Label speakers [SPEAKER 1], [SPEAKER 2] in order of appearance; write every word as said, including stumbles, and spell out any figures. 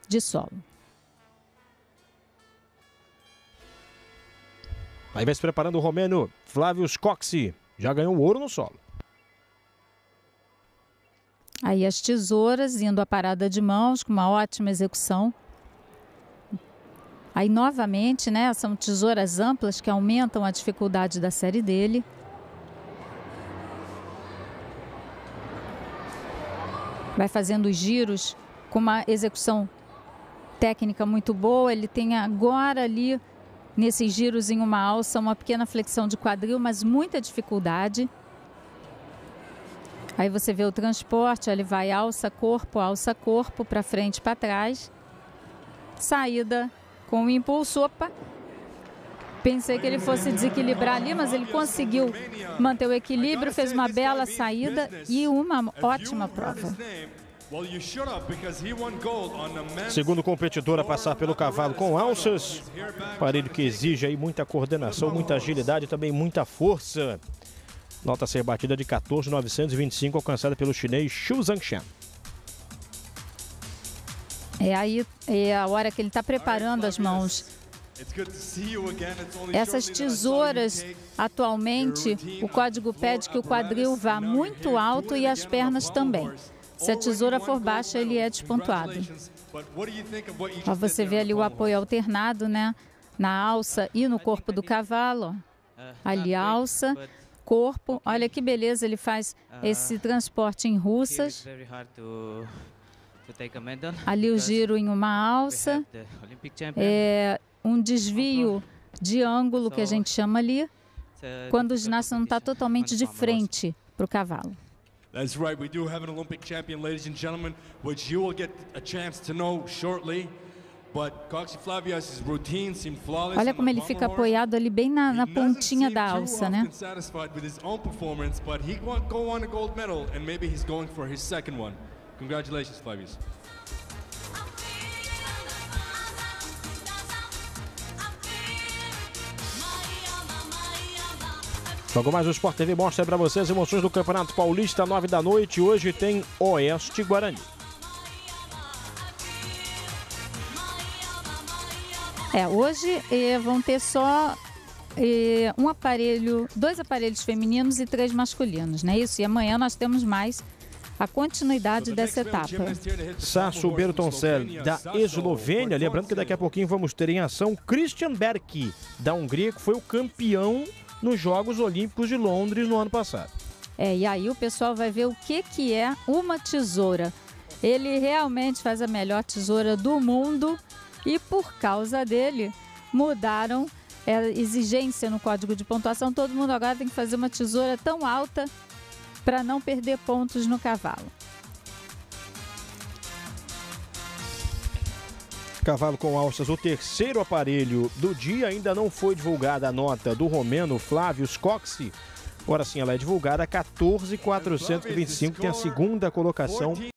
[SPEAKER 1] de solo.
[SPEAKER 2] Aí vai se preparando o romeno Flávio Coxi. Já ganhou o ouro no solo.
[SPEAKER 1] Aí as tesouras indo à parada de mãos com uma ótima execução. Aí novamente, né, são tesouras amplas que aumentam a dificuldade da série dele. Vai fazendo os giros com uma execução técnica muito boa. Ele tem agora ali, nesses giros em uma alça, uma pequena flexão de quadril, mas muita dificuldade. Aí você vê o transporte, ele vai alça, corpo, alça, corpo, para frente, para trás. Saída com o impulso. Opa! Pensei que ele fosse desequilibrar ali, mas ele conseguiu manter o equilíbrio, fez uma bela saída e uma ótima prova.
[SPEAKER 2] Segundo competidor a passar pelo cavalo com alças, aparelho que exige aí muita coordenação, muita agilidade e também muita força. Nota a ser batida de quatorze mil novecentos e vinte e cinco, alcançada pelo chinês Xu Zhangshan.
[SPEAKER 1] É aí é a hora que ele está preparando as mãos. Essas tesouras, atualmente, o código pede que o quadril vá muito alto e as pernas também. Se a tesoura for baixa, ele é despontuado. Ó, você vê ali o apoio alternado, né? Na alça e no corpo do cavalo. Ó. Ali alça, corpo. Olha que beleza, ele faz esse transporte em russas. Ali o giro em uma alça. É um desvio de ângulo que a gente chama ali, quando o ginasta não está totalmente de frente para o cavalo.
[SPEAKER 3] That's right, we do have an Olympic champion, ladies and gentlemen, which you will get a chance to know shortly. But Coxi Flavius' routine seemed flawless.
[SPEAKER 1] Olha como ele fica apoiado ali bem na, na pontinha da alça, né?
[SPEAKER 3] Satisfied with his own performance, but he won't go on a gold medal, and maybe he's going for his second one. Congratulations, Flavius.
[SPEAKER 2] Logo mais o Sport T V mostra para vocês as emoções do Campeonato Paulista, nove da noite. Hoje tem Oeste Guarani.
[SPEAKER 1] É, hoje eh, vão ter só eh, um aparelho, dois aparelhos femininos e três masculinos, não é isso? E amanhã nós temos mais a continuidade dessa etapa.
[SPEAKER 2] Sašo Bertoncel, da Eslovênia. Lembrando que daqui a pouquinho vamos ter em ação Christian Berki, da Hungria, que foi o campeão nos Jogos Olímpicos de Londres no ano passado.
[SPEAKER 1] É, e aí o pessoal vai ver o que, que é uma tesoura. Ele realmente faz a melhor tesoura do mundo e por causa dele mudaram a exigência no código de pontuação. Todo mundo agora tem que fazer uma tesoura tão alta para não perder pontos no cavalo.
[SPEAKER 2] Cavalo com alças, o terceiro aparelho do dia. Ainda não foi divulgada a nota do romeno Flávio Coxi. Agora sim ela é divulgada, quatorze mil quatrocentos e vinte e cinco, tem a segunda colocação